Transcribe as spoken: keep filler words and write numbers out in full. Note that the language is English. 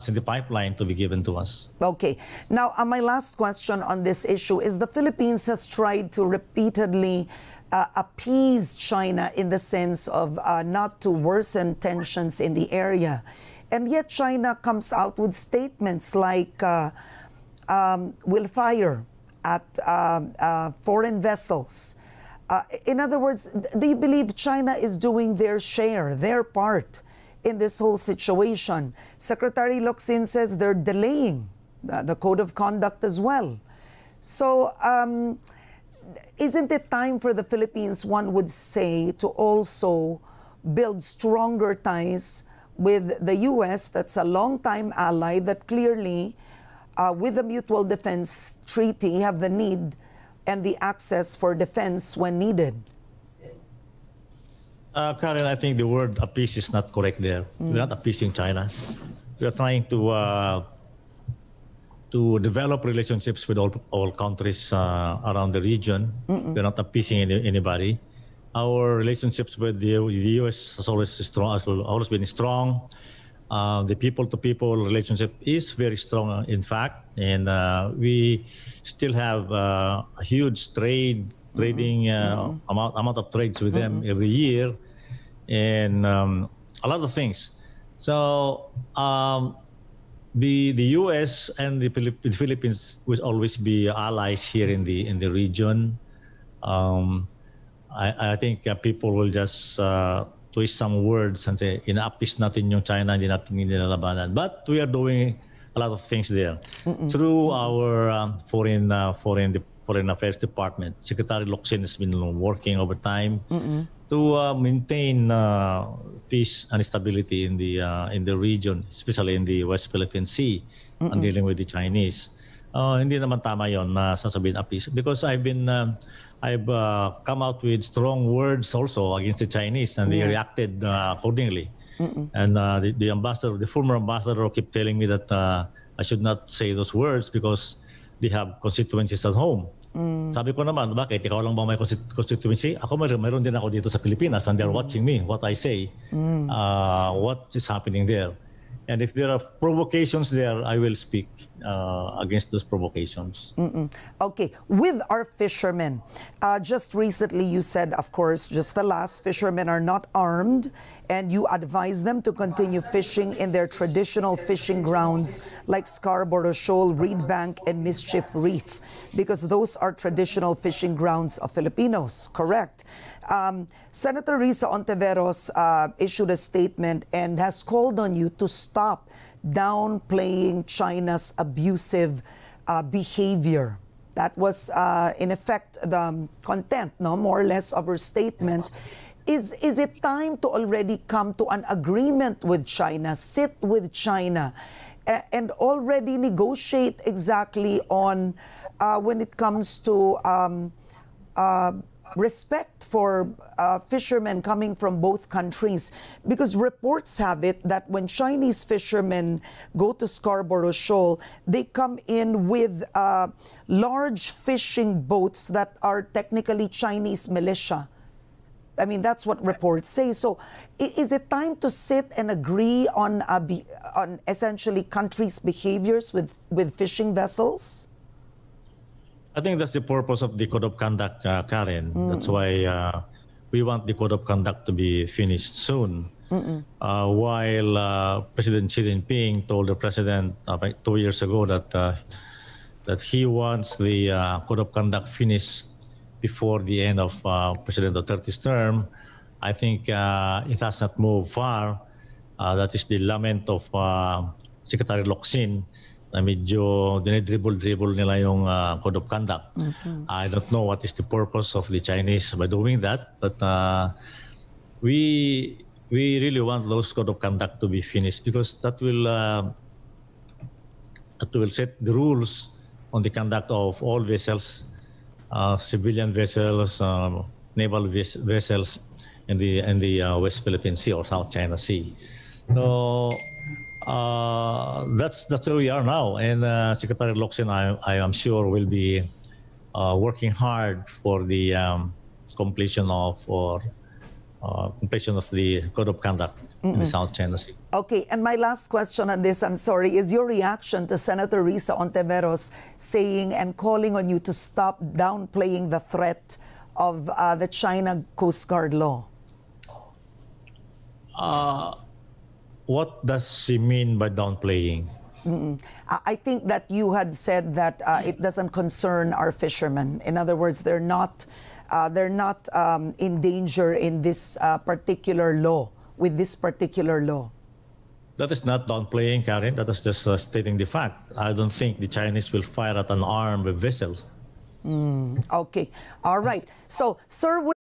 in the pipeline to be given to us. Okay. Now, uh, my last question on this issue is the Philippines has tried to repeatedly uh, appease China in the sense of uh, not to worsen tensions in the area. And yet China comes out with statements like uh, um, we'll fire at uh, uh, foreign vessels. Uh, in other words, do you believe China is doing their share, their part in this whole situation? Secretary Locsin says they're delaying uh, the code of conduct as well. So um, isn't it time for the Philippines, one would say, to also build stronger ties with the U S, that's a long-time ally that clearly, uh, with the Mutual Defense Treaty, have the need and the access for defense when needed? Uh, Karen, I think the word appease is not correct there. Mm. We're not appeasing China. We are trying to uh, to develop relationships with all, all countries uh, around the region. Mm-mm. We're not appeasing any, anybody. Our relationships with the, the U S has always strong, has always been strong. Uh, the people-to-people relationship is very strong, in fact, and uh, we still have uh, a huge trade, trading uh, mm-hmm. amount amount of trades with mm-hmm. them every year, and um, a lot of things. So um, the the U S and the, Philipp the Philippines will always be allies here in the in the region. Um, I, I think uh, people will just uh, twist some words and say, ina-appease natin yung China, hindi natin nilalabanan. But we are doing a lot of things there. Mm-mm. Through our um, foreign, uh, foreign, foreign affairs department. Secretary Locsin has been working over time Mm-mm. to uh, maintain uh, peace and stability in the uh, in the region, especially in the West Philippine Sea, Mm-mm. and dealing with the Chinese. Uh, hindi naman tama yon na sasabihin appease, because I've been uh, I've uh, come out with strong words also against the Chinese, and they yeah. reacted uh, accordingly. Mm-mm. And uh, the, the ambassador, the former ambassador, kept telling me that uh, I should not say those words because they have constituencies at home. Mm. Sabi ko naman, bakit? Ikaw lang ba may constituency? Ako mayroon, mayroon din ako dito sa Pilipinas, and they're mm. watching me, what I say, mm. uh, what is happening there. And if there are provocations there, I will speak uh, against those provocations. Mm-mm. Okay, with our fishermen, uh, just recently you said, of course, just the last, fishermen are not armed, and you advise them to continue fishing in their traditional fishing grounds like Scarborough Shoal, Reed Bank, and Mischief Reef, because those are traditional fishing grounds of Filipinos, correct? Um, Senator Risa Ontiveros uh, issued a statement and has called on you to stop downplaying China's abusive uh, behavior. That was, uh, in effect, the um, content, no, more or less, of her statement. Is, is it time to already come to an agreement with China, sit with China, uh, and already negotiate exactly on uh, when it comes to um, uh, respect for uh, fishermen coming from both countries? Because reports have it that when Chinese fishermen go to Scarborough Shoal, they come in with uh, large fishing boats that are technically Chinese militia. I mean, that's what reports say. So is it time to sit and agree on, uh, be, on essentially countries' behaviors with, with fishing vessels? I think that's the purpose of the Code of Conduct, uh, Karen. Mm. That's why uh, we want the Code of Conduct to be finished soon. Uh, while uh, President Xi Jinping told the President uh, two years ago that, uh, that he wants the uh, Code of Conduct finished before the end of uh, President Duterte's term, I think uh, it has not moved far. Uh, that is the lament of uh, Secretary Locsin, na medyo dinidribble-dribble nila yung uh, Code of Conduct. Mm-hmm. I don't know what is the purpose of the Chinese by doing that, but uh, we we really want those Code of Conduct to be finished, because that will uh, that will set the rules on the conduct of all vessels, uh, civilian vessels, um, naval ves vessels in the in the uh, West Philippine Sea or South China Sea. So uh, that's that's where we are now, and uh, Secretary Locsin, I, I am sure, will be uh, working hard for the um, completion of or uh, completion of the Code of Conduct mm-hmm. in the South China Sea. Okay, and my last question on this, I'm sorry, is your reaction to Senator Risa Ontiveros saying and calling on you to stop downplaying the threat of uh, the China Coast Guard law? Uh, what does she mean by downplaying? Mm-mm. I think that you had said that uh, it doesn't concern our fishermen. In other words, they're not, uh, they're not um, in danger in this uh, particular law, with this particular law. That is not downplaying, Karen. That is just uh, stating the fact. I don't think the Chinese will fire at an armed vessel. Mm, okay. All right. So, sir,